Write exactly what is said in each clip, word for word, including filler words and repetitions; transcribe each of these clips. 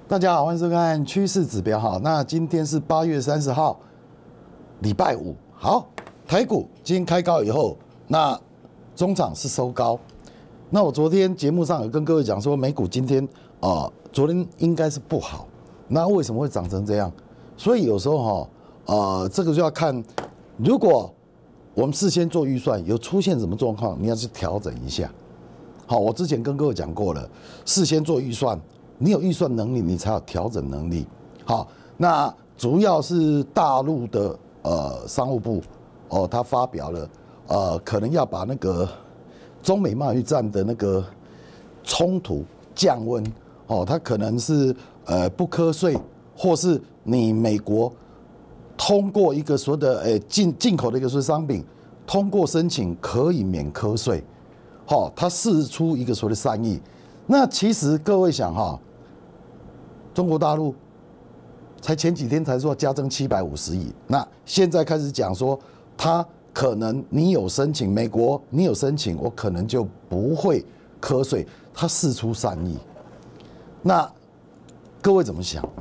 大家好，欢迎收看趋势指标哈。那今天是八月三十号，礼拜五。好，台股今天开高以后，那中场是收高。那我昨天节目上有跟各位讲说，美股今天啊、呃，昨天应该是不好。那为什么会涨成这样？所以有时候哈，呃，这个就要看，如果我们事先做预算，有出现什么状况，你要去调整一下。好，我之前跟各位讲过了，事先做预算。你有预算能力，你才有调整能力。好，那主要是大陆的呃商务部哦，他发表了呃，可能要把那个中美贸易战的那个冲突降温哦，它可能是呃不课税，或是你美国通过一个所谓的呃进进口的一个所谓商品，通过申请可以免课税。好、哦，它释出一个所谓的善意。那其实各位想哈。中国大陆才前几天才说加征七百五十亿，那现在开始讲说，他可能你有申请，美国你有申请，我可能就不会课税，他释出善意。那各位怎么想？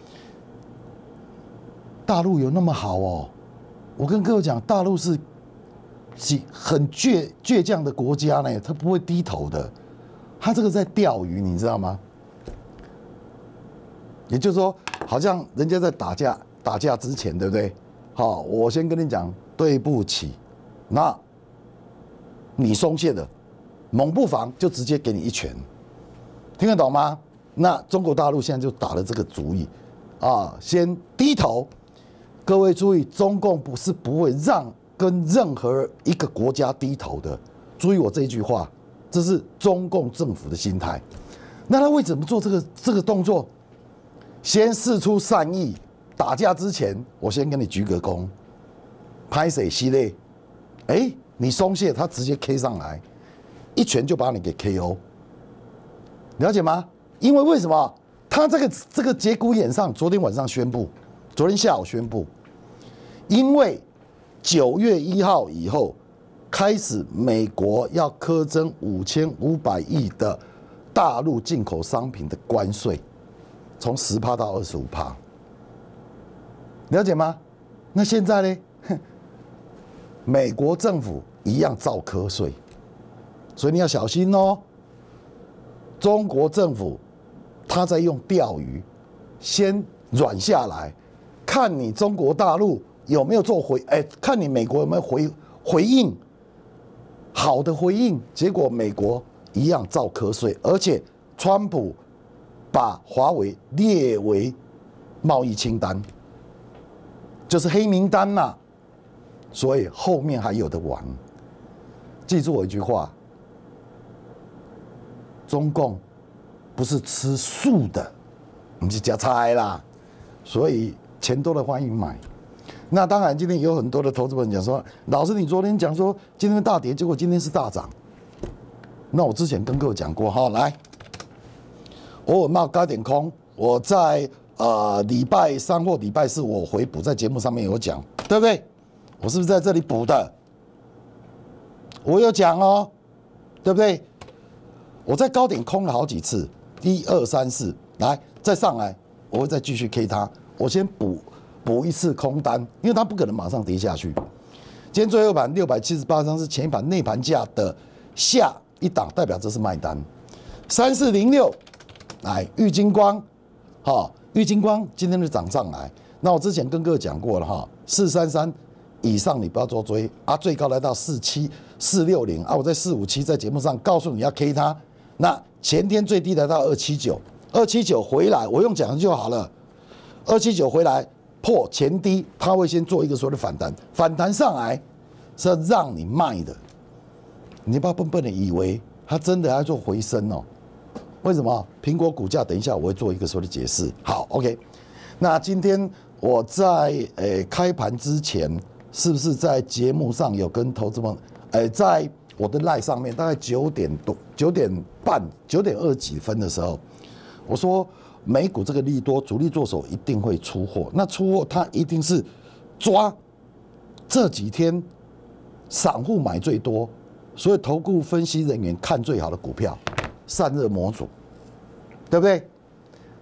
大陆有那么好哦？我跟各位讲，大陆是很倔倔强的国家呢，他不会低头的，他这个在钓鱼，你知道吗？也就是说，好像人家在打架，打架之前，对不对？好，我先跟你讲，对不起，那你松懈的，猛不防就直接给你一拳，听得懂吗？那中国大陆现在就打了这个主意，啊，先低头。各位注意，中共不是不会让跟任何一个国家低头的。注意我这一句话，这是中共政府的心态。那他为什么做这个这个动作？先释出善意，打架之前，我先跟你鞠个躬，拍谁系列，哎，你松懈，他直接 K 上来，一拳就把你给 K O， 了解吗？因为为什么？他这个这个节骨眼上，昨天晚上宣布，昨天下午宣布，因为九月一号以后开始，美国要课征五千五百亿的大陆进口商品的关税。从十趴到二十五趴，了解吗？那现在呢？美国政府一样照课税，所以你要小心哦。中国政府他在用钓鱼，先软下来，看你中国大陆有没有做回，哎，看你美国有没有回回应，好的回应。结果美国一样照课税，而且川普。把华为列为贸易清单，就是黑名单呐、啊，所以后面还有的玩。记住我一句话：中共不是吃素的，我们是加菜啦，所以钱多的欢迎买。那当然，今天有很多的投资人讲说，老师，你昨天讲说今天大跌，结果今天是大涨。那我之前跟各位讲过，哈，来。我有冒高点空，我在呃礼拜三或礼拜四我回补，在节目上面有讲，对不对？我是不是在这里补的？我有讲哦，对不对？我在高点空了好几次，一二三四，来再上来，我会再继续 K 它，我先补补一次空单，因为它不可能马上跌下去。今天最后盘六百七十八张是前一盘内盘价的下一档，代表这是卖单，三四零六。来，玉晶光，哈，玉晶光今天就涨上来。那我之前跟各位讲过了哈，四三三以上你不要做追啊，最高来到四七四六零啊，我在四五七在节目上告诉你要 K 它。那前天最低来到二七九，二七九回来，我用讲就好了。二七九回来破前低，它会先做一个所谓的反弹，反弹上来是要让你卖的。你不要笨笨的以为它真的要做回升哦。为什么苹果股价？等一下我会做一个所谓的解释。好 ，OK。那今天我在诶开盘之前，是不是在节目上有跟投资们诶在我的 LINE 上面，大概九点多、九点半、九点二几分的时候，我说美股这个利多，主力做手一定会出货。那出货它一定是抓这几天散户买最多，所以投顾分析人员看最好的股票。散热模组，对不对？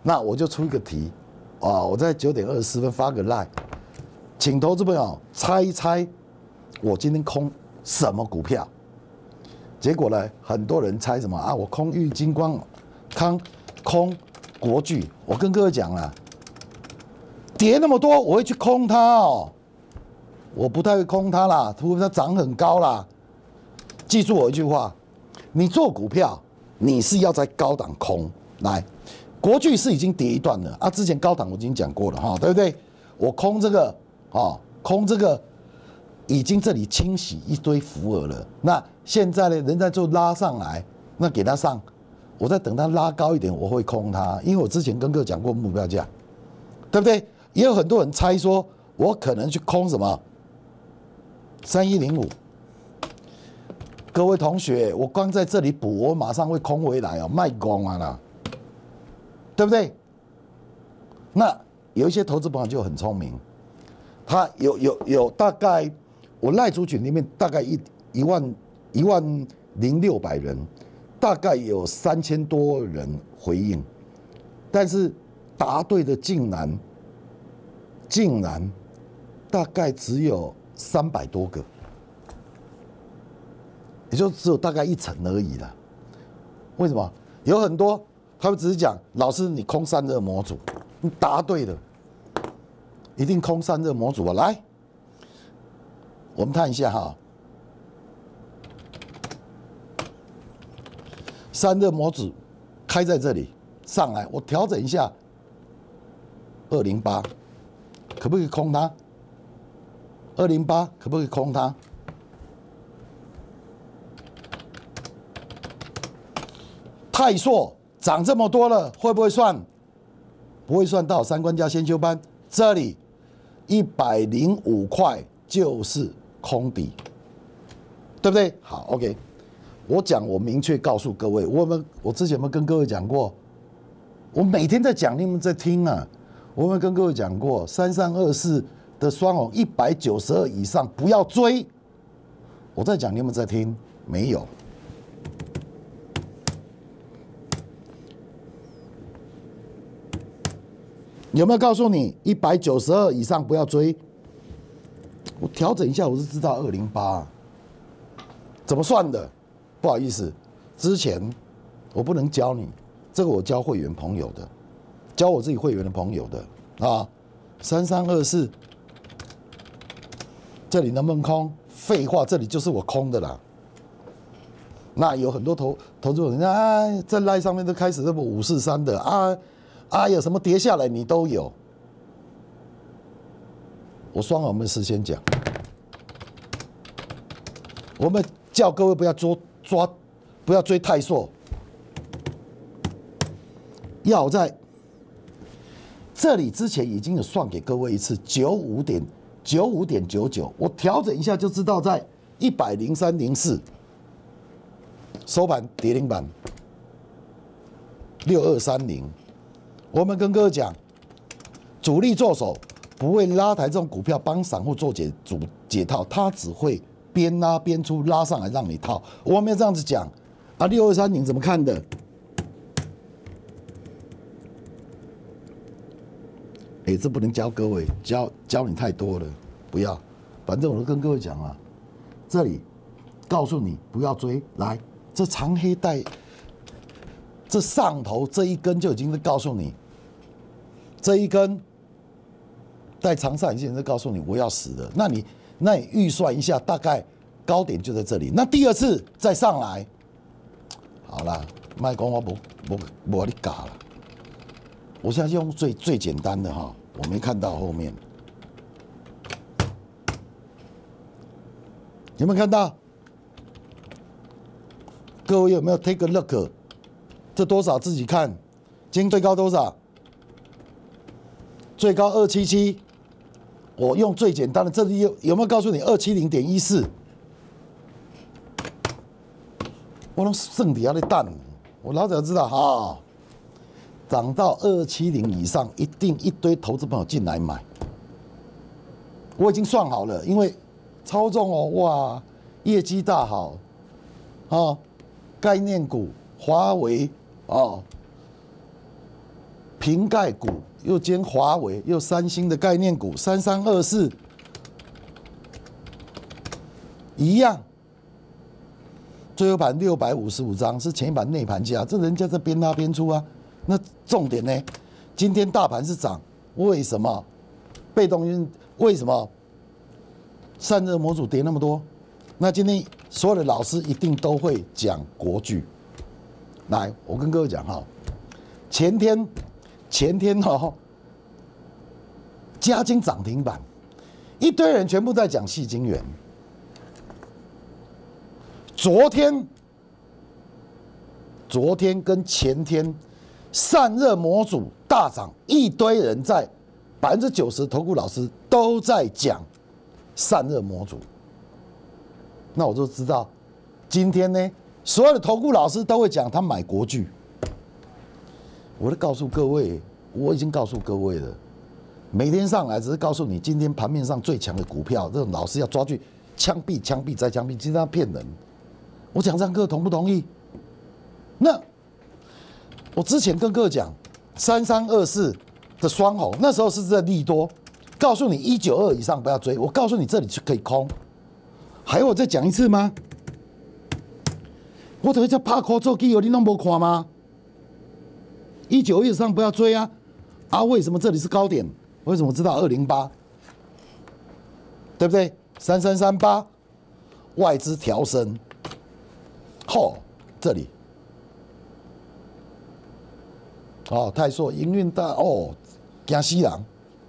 那我就出一个题，啊，我在九点二十四分发个 line， 请投资朋友猜一猜，我今天空什么股票？结果呢，很多人猜什么啊？我空玉金光、康空国巨。我跟各位讲啊，跌那么多，我会去空它哦，我不太会空它啦，除非它涨很高啦。记住我一句话，你做股票，你是要在高档空来。国巨是已经跌一段了啊，之前高档我已经讲过了哈，对不对？我空这个啊，空这个已经这里清洗一堆浮额了。那现在呢，人家就拉上来，那给它上，我在等它拉高一点，我会空它，因为我之前跟各位讲过目标价，对不对？也有很多人猜说我可能去空什么三一零五。各位同学，我刚在这里补，我马上会空回来哦，卖光啊啦。对不对？那有一些投资朋友就很聪明，他有有有大概我赖族群里面大概一一万一万零六百人，大概有三千多人回应，但是答对的竟然竟然大概只有三百多个，也就只有大概一成而已啦。为什么？有很多。他们只是讲，老师你空散热模组，你答对了，一定空散热模组啊！来，我们看一下哈，散热模组开在这里上来，我调整一下，二零八，可不可以空它？二零八可不可以空它？泰硕。涨这么多了，会不会算？不会算到三关加先修班。这里一百零五块就是空底，对不对？好 ，OK。我讲，我明确告诉各位，我们我之前有没有跟各位讲过？我每天在讲，你们在听啊。我们跟各位讲过，三三二四的双红一百九十二以上不要追。我在讲，你们在听？没有。有没有告诉你一百九十二以上不要追？我调整一下，我是知道二零八怎么算的。不好意思，之前我不能教你，这个我教会员朋友的，教我自己会员的朋友的啊。三三二四，这里能不能空？废话，这里就是我空的啦。那有很多投投资人啊，在赖上面都开始这么五四三的啊。啊，有什么跌下来你都有。我双耳们事先讲，我们叫各位不要捉抓，不要追泰硕，要在这里之前已经有算给各位一次九五点九五点九九，我调整一下就知道在一百零三零四收盘跌停板六二三零。我们跟各位讲，主力做手不会拉抬这种股票帮散户做解主解套，他只会边拉边出，拉上来让你套。我们要这样子讲啊，六二三零怎么看的？哎，这不能教各位，教教你太多了，不要。反正我都跟各位讲啊，这里告诉你不要追，来，这长黑带，这上头这一根就已经在告诉你。这一根带长上影线，就告诉你我要死了。那你那你预算一下，大概高点就在这里。那第二次再上来，好啦，卖光我不不不你嘎了。我现在用最最简单的哈，我没看到后面，有没有看到？各位有没有 take a look？ 这多少自己看？今天最高多少？最高二七七，我用最简单的，这里有有没有告诉你二七零点一四？我拢剩底下的蛋，我老早知道哈，涨到二七零以上，一定一堆投资朋友进来买。我已经算好了，因为操纵哦，哇，业绩大好，哦，概念股，华为哦。 瓶盖股，又兼华为，又三星的概念股，三三二四一样。最后盘六百五十五张是前一盘内盘价，这人家在边拉边出啊。那重点呢？今天大盘是涨，为什么？被动因为什么？散热模组跌那么多？那今天所有的老师一定都会讲国巨。来，我跟各位讲哈，前天前天哦，嘉金涨停板，一堆人全部在讲矽晶圆。昨天，昨天跟前天，散热模组大涨，一堆人在百分之九十投顾老师都在讲散热模组。那我就知道，今天呢，所有的投顾老师都会讲他买国巨。我都告诉各位，我已经告诉各位了，每天上来只是告诉你今天盘面上最强的股票，这种老师要抓去枪毙、枪毙再枪毙，今天他骗人。我讲这样，各位同不同意？那我之前跟各位讲，三三二四的双红，那时候是在利多，告诉你一九二以上不要追。我告诉你这里就可以空，还要我再讲一次吗？我等一下拍空做机，你都没看吗？一九二以上不要追啊！啊，为什么这里是高点？为什么知道二零八？对不对？三三三八，外资调升。吼，这里，哦，泰硕营运大哦，惊死人！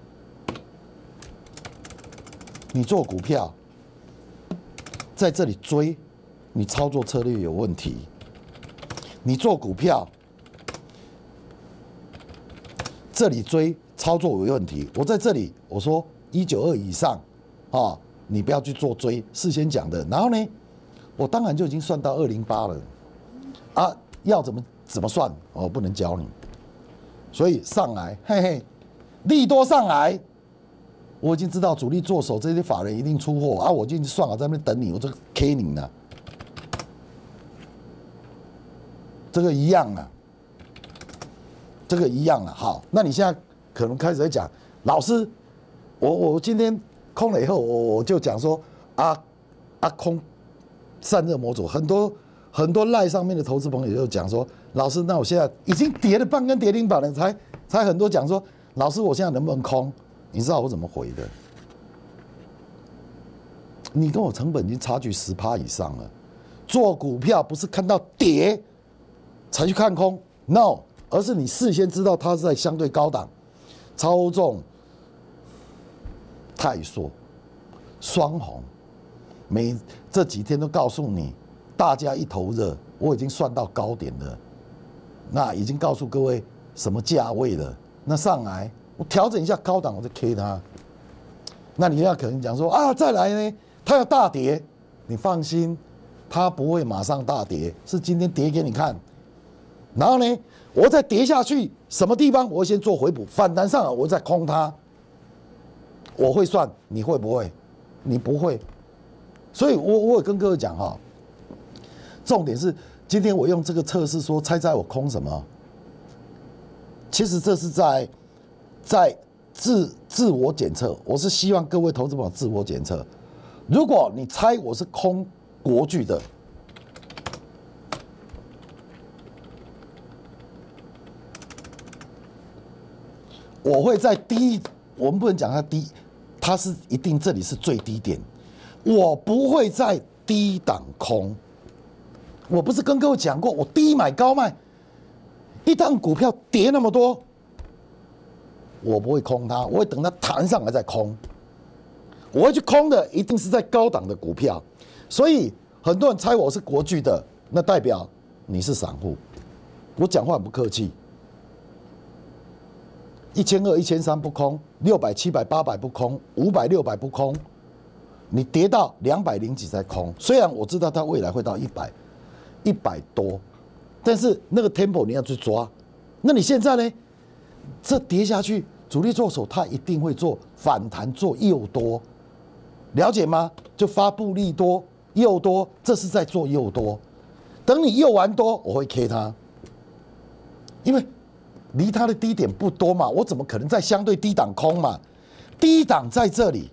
你做股票，在这里追，你操作策略有问题。你做股票，这里追操作有问题。我在这里我说一九二以上，啊、哦，你不要去做追，事先讲的。然后呢？我当然就已经算到二零八了，啊，要怎么怎么算？我不能教你，所以上来，嘿嘿，利多上来，我已经知道主力做手这些法人一定出货啊，我就已经算好在那边等你，我就 K 你了，这个一样啊，这个一样啊。好，那你现在可能开始在讲，老师，我我今天空了以后，我我就讲说啊啊空。散热模组很多很多赖上面的投资朋友就讲说，老师，那我现在已经跌了半根跌停板了，才才很多讲说，老师，我现在能不能空？你知道我怎么回的？你跟我成本已经差距十趴以上了。做股票不是看到跌才去看空 ，no， 而是你事先知道它是在相对高档，操纵泰硕、双红。每这几天都告诉你，大家一头热，我已经算到高点了，那已经告诉各位什么价位了。那上来我调整一下高档，我就 K 它。那你要可能讲说啊，再来呢，它要大跌，你放心，它不会马上大跌，是今天跌给你看。然后呢，我再跌下去什么地方，我会先做回补，反弹上来我再空它。我会算，你会不会？你不会。所以我我有跟各位讲哈，重点是今天我用这个测试说，猜猜我空什么？其实这是在在自自我检测，我是希望各位投资朋友自我检测。如果你猜我是空国巨的，我会在低，我们不能讲它低，它是一定这里是最低点。我不会在低档空，我不是跟各位讲过，我低买高卖，一档股票跌那么多，我不会空它，我会等它弹上来再空。我会去空的一定是在高档的股票，所以很多人猜我是国巨的，那代表你是散户。我讲话很不客气，一千二、一千三不空，六百、七百、八百不空，五百、六百不空。你跌到两百零几才空，虽然我知道它未来会到一百，一百多，但是那个 tempo 你要去抓。那你现在呢？这跌下去，主力做手他一定会做反弹，做诱多，了解吗？就发布利多、诱多，这是在做诱多。等你诱完多，我会 K 它，因为离它的低点不多嘛，我怎么可能在相对低档空嘛？低档在这里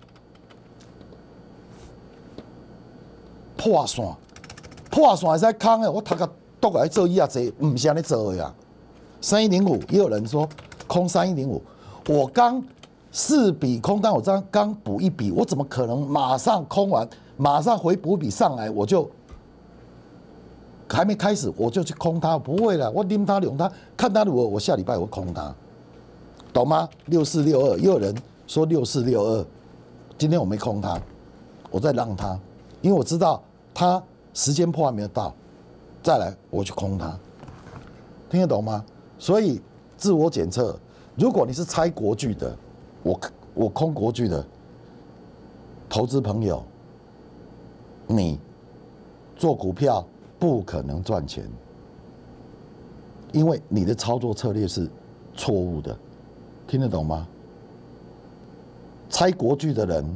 破线，破线会使空的，我头壳倒来做以下这唔是安尼做的呀。三一零五也有人说空三一零五，我刚四笔空单，我刚刚补一笔，我怎么可能马上空完，马上回补一笔上来，我就还没开始我就去空它？不会了，我拎它留它，看它如果我下礼拜我空它，懂吗？六四六二，也有人说六四六二，今天我没空它，我再让它，因为我知道它时间破还没有到，再来我去空它，听得懂吗？所以自我检测，如果你是猜国巨的，我我空国巨的投资朋友，你做股票不可能赚钱，因为你的操作策略是错误的，听得懂吗？猜国巨的人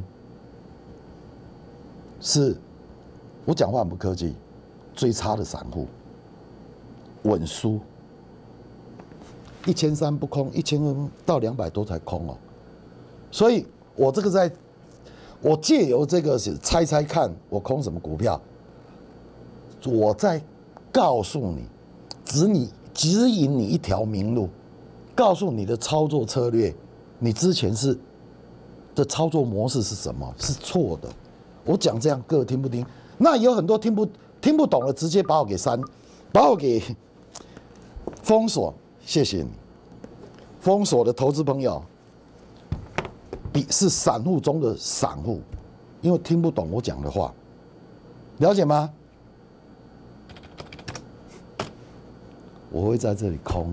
是，我讲话很不客气，最差的散户，稳输。一千三不空，一千二到两百多才空哦，所以我这个在，我借由这个猜猜看，我空什么股票，我在告诉你，指你指引你一条明路，告诉你的操作策略，你之前是的操作模式是什么？是错的。我讲这样，各位听不听？那有很多听不听不懂的，直接把我给删，把我给封锁。谢谢你，封锁的投资朋友，比是散户中的散户，因为听不懂我讲的话，了解吗？我会在这里空，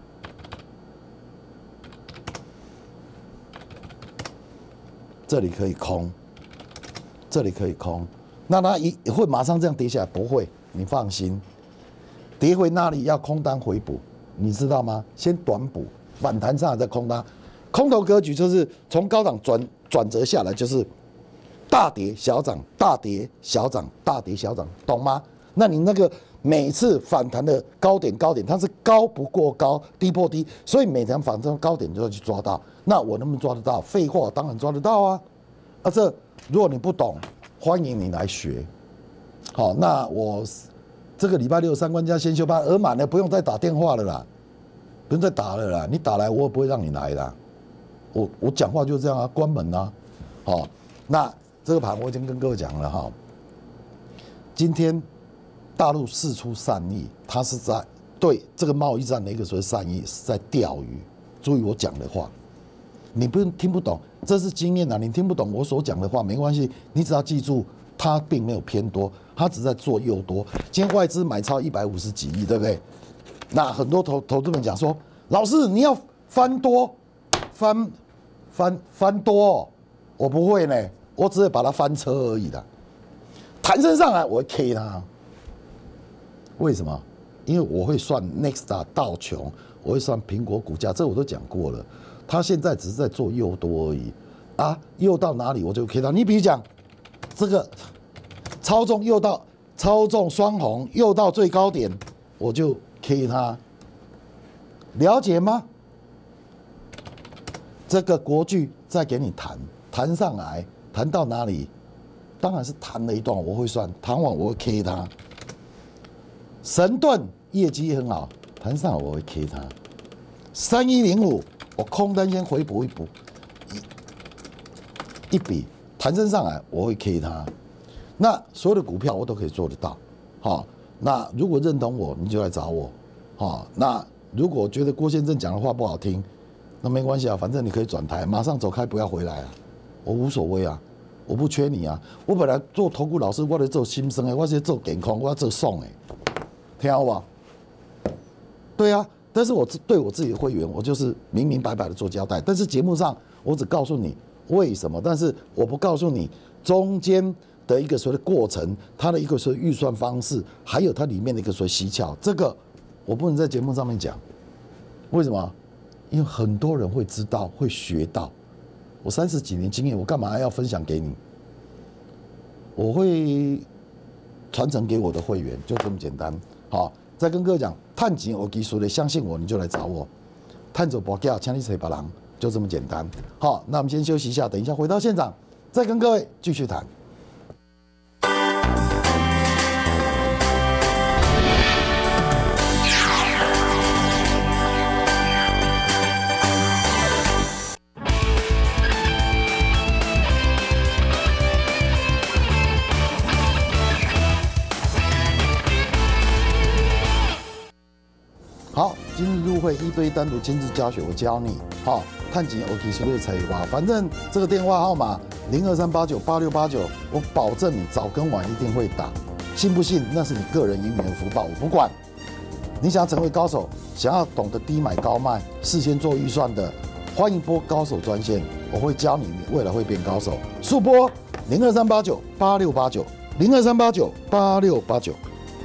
这里可以空，这里可以空，那它一会马上这样跌下来？不会，你放心，跌回那里要空单回补。你知道吗？先短补，反弹上来再空它。空头格局就是从高档转转折下来，就是大跌小涨，大跌小涨，大跌小涨，懂吗？那你那个每次反弹的高点高点，它是高不过高，低破低，所以每条反弹高点就要去抓到。那我能不能抓得到？废话，当然抓得到啊！啊，这如果你不懂，欢迎你来学。好，那我。这个礼拜六三关加先修班额满了，不用再打电话了啦，不用再打了啦。你打来我也不会让你来啦。我我讲话就这样啊，关门啊。好，那这个盘我已经跟各位讲了哈。今天大陆释出善意，他是在对这个贸易战的一个所谓善意是在钓鱼。注意我讲的话，你不用听不懂，这是经验啊。你听不懂我所讲的话没关系，你只要记住。它并没有偏多，它只在做诱多。今天外资买超一百五十几亿，对不对？那很多投投资人讲说，老师你要翻多，翻翻翻多、哦，我不会呢，我只会把它翻车而已的。弹升上来我会 K 它，为什么？因为我会算 Nexta 道琼，我会算苹果股价，这我都讲过了。它现在只是在做诱多而已啊，诱到哪里我就 K 它。你比如讲。这个操纵又到操纵双红又到最高点，我就 K 它，了解吗？这个国巨再给你弹弹上来，弹到哪里？当然是弹了一段，我会算，弹完我会 K 它。神盾业绩很好，弹上来我会 K 它。三一零五，我空单先回补一补，一一笔。弹升上来，我会 K 它。那所有的股票我都可以做得到。好，那如果认同我，你就来找我。好，那如果觉得郭先生讲的话不好听，那没关系啊，反正你可以转台，马上走开，不要回来啊，我无所谓啊，我不缺你啊。我本来做投顾老师，我在做心声的，我是做健康，我要做送的，听好不好？对啊，但是我对我自己的会员，我就是明明白白的做交代。但是节目上，我只告诉你。为什么？但是我不告诉你中间的一个所谓的过程，它的一个所谓预算方式，还有它里面的一个所谓蹊跷，这个我不能在节目上面讲。为什么？因为很多人会知道，会学到。我三十几年经验，我干嘛要分享给你？我会传承给我的会员，就这么简单。好，再跟各位讲，探井有技术的，相信我，你就来找我。 探走博价，请你找别人，就这么简单。好，那我们先休息一下，等一下回到现场，再跟各位继续谈。好，今日入会一对一单独亲自教学，我教你。好，探钱 O K 随便猜哇，反正这个电话号码零二三八九八六八九，我保证你早跟晚一定会打，信不信那是你个人因缘福报，我不管。你想要成为高手，想要懂得低买高卖，事先做预算的，欢迎拨高手专线，我会教你，你未来会变高手。速拨零二三八九八六八九零二三八九八六八九。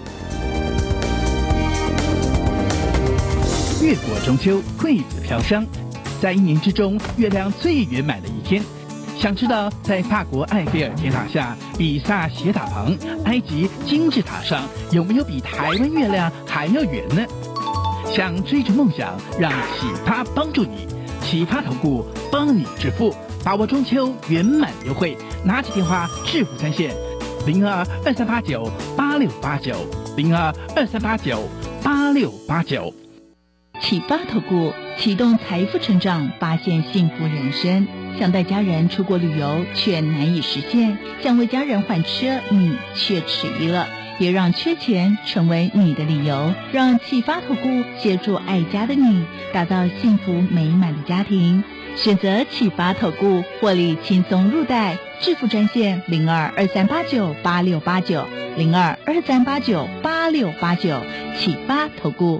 月过中秋，桂子飘香，在一年之中月亮最圆满的一天。想知道在法国埃菲尔铁塔下、比萨斜塔旁、埃及金字塔上有没有比台湾月亮还要圆呢？想追逐梦想，让启发帮助你，启发投顾帮你致富，把握中秋圆满优惠，拿起电话致富专线零二二三八九八六八九零二二三八九八六八九。 启发投顾启动财富成长，发现幸福人生。想带家人出国旅游却难以实现，想为家人换车你却迟疑了。别让缺钱成为你的理由，让启发投顾协助爱家的你打造幸福美满的家庭。选择启发投顾，获利轻松入袋。致富专线零二二三八九八六八九零二二三八九八六八九。启发投顾。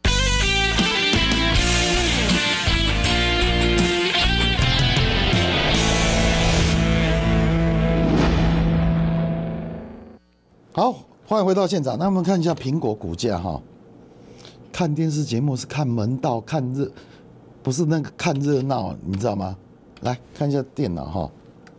好，欢迎回到现场。那我们看一下苹果股价哈。看电视节目是看门道，看热，不是那个看热闹，你知道吗？来看一下电脑哈。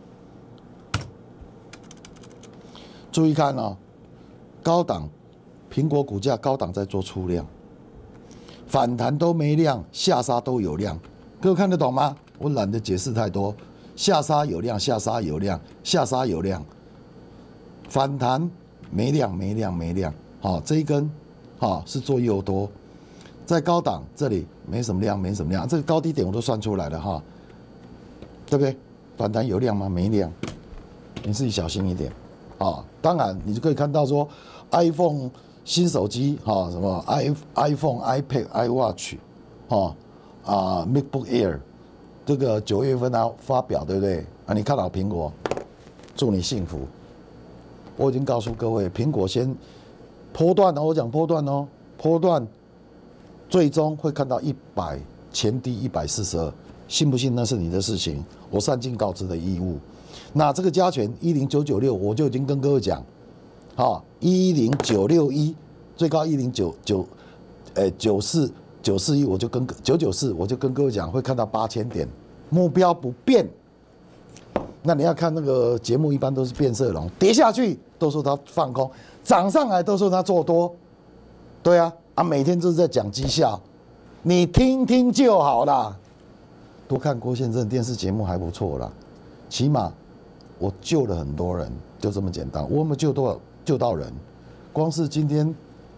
注意看哦，高档苹果股价高档在做出量，反弹都没量，下杀都有量，各位看得懂吗？我懒得解释太多，下杀有量，下杀有量，下杀有量，反弹。没量没量没量，好，这一根好是做诱多，在高档这里没什么量没什么量，这个高低点我都算出来了哈，对不对？反弹有量吗？没量，你自己小心一点啊。当然你就可以看到说 ，iPhone 新手机哈，什么 i iPhone、iPad、iWatch， 哈啊 MacBook Air， 这个九月份要发表，对不对？啊，你看好苹果，祝你幸福。我已经告诉各位，苹果先波段哦，我讲波段哦，波段最终会看到一百前低一百四十二，信不信那是你的事情，我善尽告知的义务。那这个加权一零九九六，我就已经跟各位讲，好一零九六一，最高一零九九，呃九四九四一，我就跟九九四，我就跟各位讲会看到八千点，目标不变。那你要看那个节目，一般都是变色龙，跌下去都说它放空，涨上来都说它做多，对啊，啊每天都是在讲绩效，你听听就好啦。多看郭先生电视节目还不错啦，起码我救了很多人，就这么简单。我有没有救多少救到人？光是今天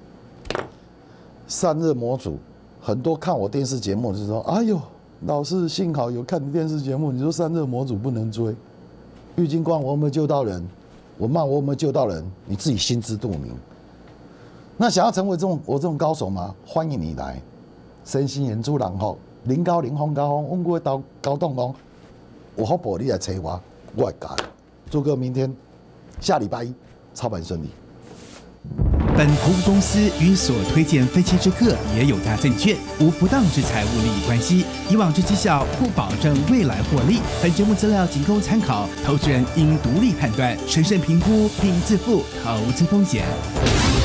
散热模组，很多看我电视节目就说：“哎呦，老师幸好有看你电视节目，你说散热模组不能追。”郁金光，我有没有救到人？我骂我有没有救到人？你自己心知肚明。那想要成为这种我这种高手吗？欢迎你来，身心研主人吼，零高零风高风，阮过到高动工，有福报你来找我，我会教。祝各位明天下礼拜一操盘顺利。 本投资公司与所推荐分期之客也有大证券，无不当之财务利益关系。以往之绩效不保证未来获利。本节目资料仅供参考，投资人应独立判断、审慎评估并自负投资风险。